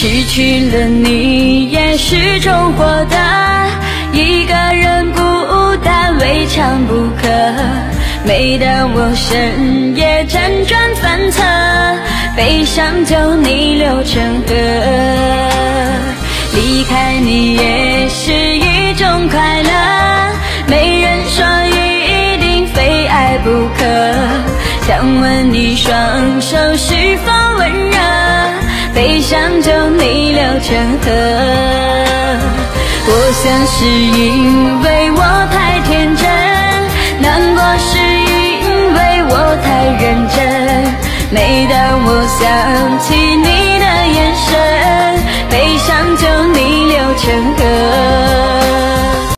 失去了你也是种获得，一个人孤单未尝不可。每当我深夜辗转反侧，悲伤就逆流成河。离开你也是一种快乐，没人说一定非爱不可。想问你双手是否温热，悲伤就逆流成河。我想是因为我太天真，难过是因为我太认真。每